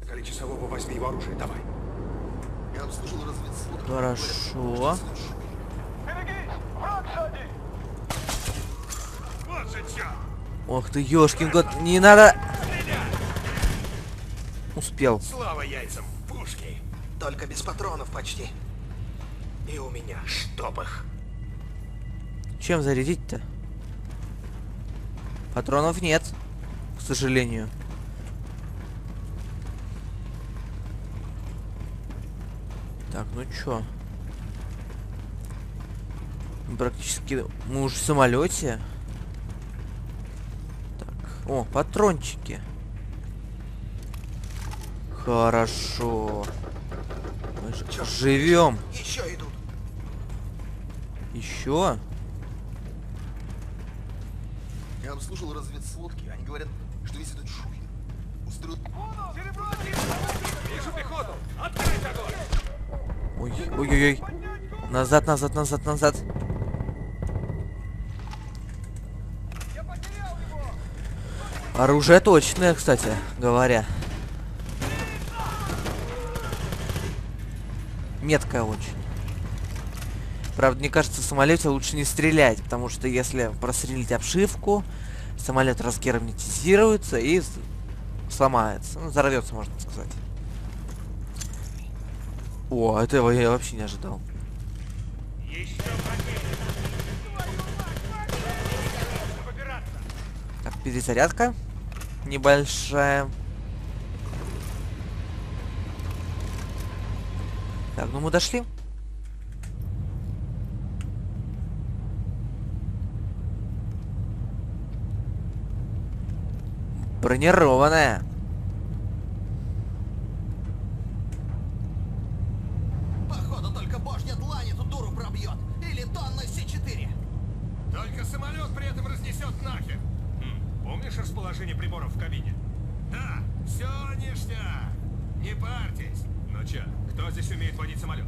Коли часового возьми его оружие, давай. Я обслужил разведслужбу. Хорошо. Берегись! Враг сзади! Вот же чё! Ох ты, ёшкин кот, не надо. Успел. Слава яйцам, пушки! Только без патронов почти. И у меня, чтоб их. Чем зарядить-то? Патронов нет, к сожалению. Так, ну чё? Практически мы уже в самолете. Так, о, патрончики. Хорошо. Мы живем. Еще идут. Еще? Я обслужил разведслодки. Они говорят, что весь этот Шухин устроил... Вижу пехоту! Открыть огонь! Ой, ой-ой-ой. Назад, назад, назад, назад. Оружие точное, кстати говоря. Меткое очень. Правда, мне кажется, в самолете лучше не стрелять, потому что если прострелить обшивку, самолет разгерметизируется и сломается. Ну, взорвется, можно сказать. О, этого я вообще не ожидал. Так, перезарядка небольшая. Так, ну мы дошли. Бронированная. Походу, только башня длань эту дуру пробьет. Или тонна С4. Только самолет при этом разнесет нахер. Помнишь расположение приборов в кабине? Да, все ништяк. Не парьтесь. Ну чё, кто здесь умеет водить самолет?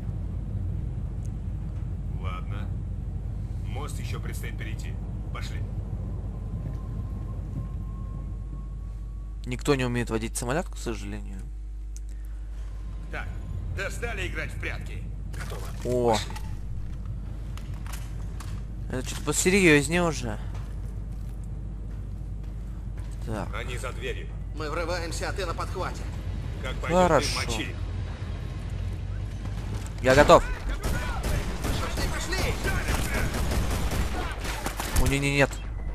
Ладно. Мост еще предстоит перейти. Пошли. Никто не умеет водить самолет, к сожалению. Так, достали играть в прятки. Готово. О. Пошли. Это что-то посерьезнее уже. Так, Они за дверью. Мы врываемся, а ты на подхвате. Как пойдет, Хорошо. ты мочи их. я готов. Пошли, пошли! О, нет.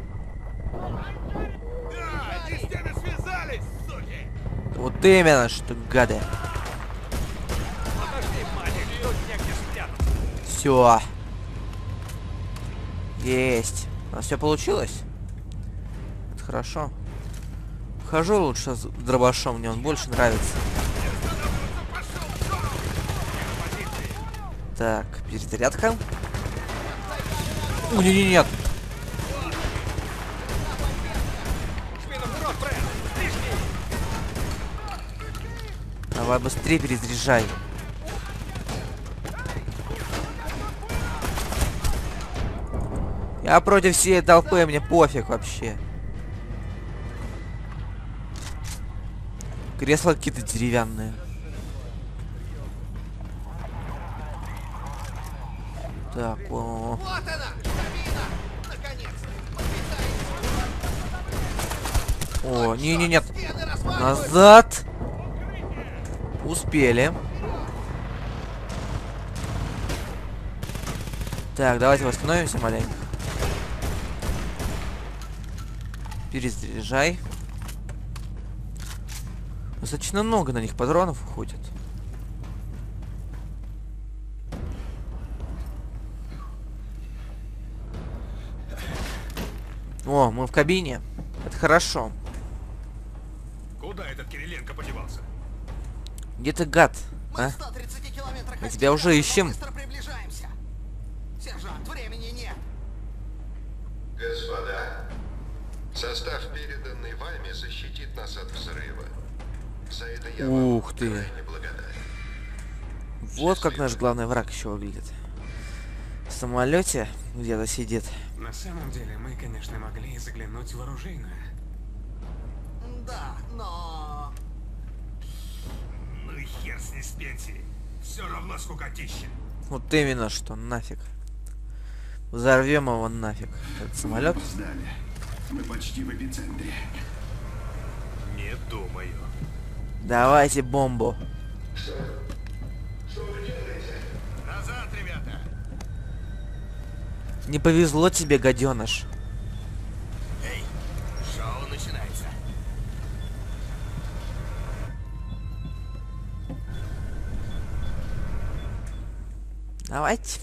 Да, они с ними связались, суки! Вот именно, что гады. Подожди, мать, тут негде спрятаться. Все. Есть. У нас все получилось. Это хорошо. Хожу лучше с дробашом, мне он больше нравится. Так, перезарядка. О, нет. Давай быстрее перезаряжай. Я против всей толпы, мне пофиг вообще. Кресла какие-то деревянные. Так, о. Вот она! Кабина! Наконец-то! О, нет. Стены разваливаются! Назад. Успели. Так, давайте восстановимся маленько. Перезаряжай. Достаточно много на них патронов уходит. О, мы в кабине. Это хорошо. Куда этот Кириленко подевался? Где ты, гад? Мы А? в 130 километрах Мы от тебя уже но ищем. быстро приближаемся. Сержант, времени нет. Господа, состав, переданный вами, защитит нас от взрыва. За это я Ух вам ты. крайне благодарен. Вот как наш главный враг еще выглядит. В самолете где-то сидит. На самом деле, мы, конечно, могли заглянуть в оружейную. Да, но... с пенсии. Все равно скукотища. Вот именно что, нафиг. Взорвем его нафиг. Этот самолет. Опоздали. Мы почти в эпицентре. Не думаю. Давайте бомбу. Назад, ребята. Не повезло тебе, гаденыш. Эй, шоу начинается. Давайте.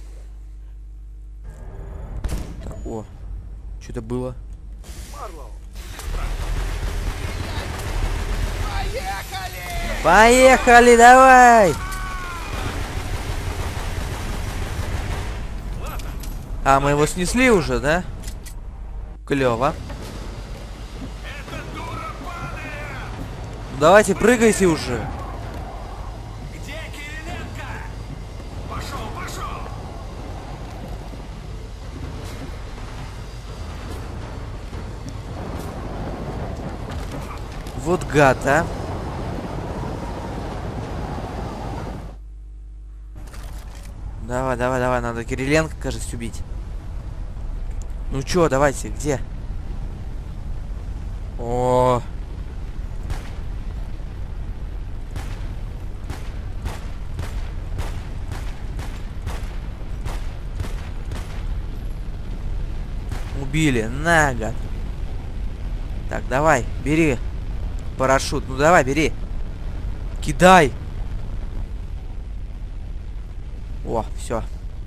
Так, о, что-то было. Поехали, давай! А, мы его снесли уже, да? Клево. Давайте, прыгайте уже. Где Кириленко? Пошел, пошел. Вот гад, а. Давай, давай, давай, надо Кириленко, кажется, убить. Ну чё, давайте, где? О. Убили, на, гад. Так, давай, бери парашют. Ну давай, бери. Кидай. О, все.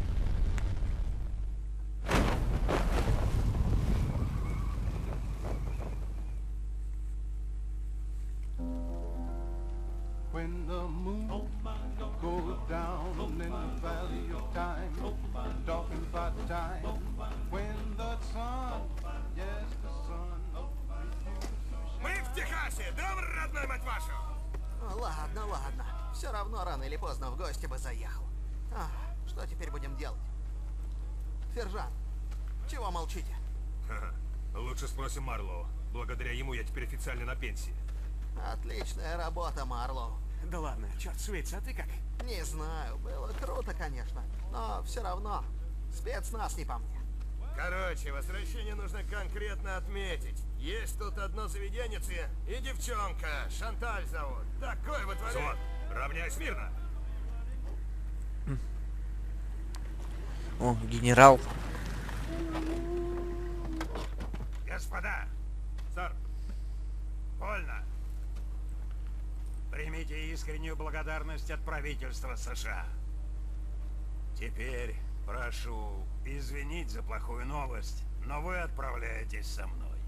When the moon goes down in the valley of time, talking about time. When the sun, yes, the sun. Мы в Техасе. Добрый, родной, мать вашу. Ладно, ладно. Все равно рано или поздно в гости бы заехал. Что теперь будем делать? Сержант, чего молчите? Ха-ха. Лучше спросим Марлоу. Благодаря ему я теперь официально на пенсии. Отличная работа, Марлоу. Да ладно, черт Свитс, а ты как? Не знаю, было круто, конечно, но все равно спецназ не по мне. Короче, возвращение нужно конкретно отметить. Есть тут одно заведеннице и девчонка. Шанталь зовут. Такой вытворяет. Равняй смирно. О, генерал. Господа, сэр, вольно. Примите искреннюю благодарность от правительства США. Теперь прошу извинить за плохую новость, но вы отправляетесь со мной.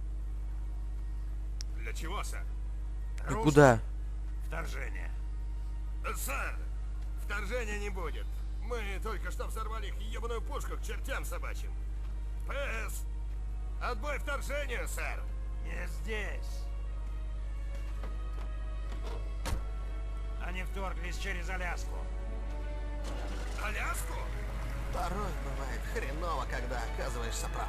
Для чего, сэр? И куда? Вторжение. Сэр, вторжения не будет. Мы только что взорвали их ебаную пушку к чертям собачьим. ПС. Отбой вторжению, сэр. Не здесь. Они вторглись через Аляску. Аляску? Порой бывает хреново, когда оказываешься прав.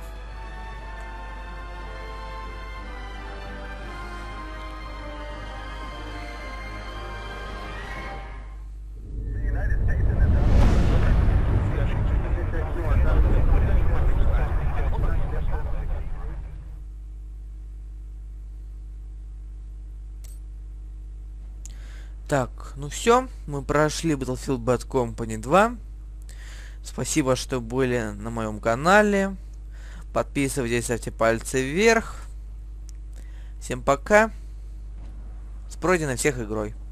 Так, ну все, мы прошли Battlefield Bad Company 2. Спасибо, что были на моем канале. Подписывайтесь, ставьте пальцы вверх. Всем пока. С пройденной всех игрой.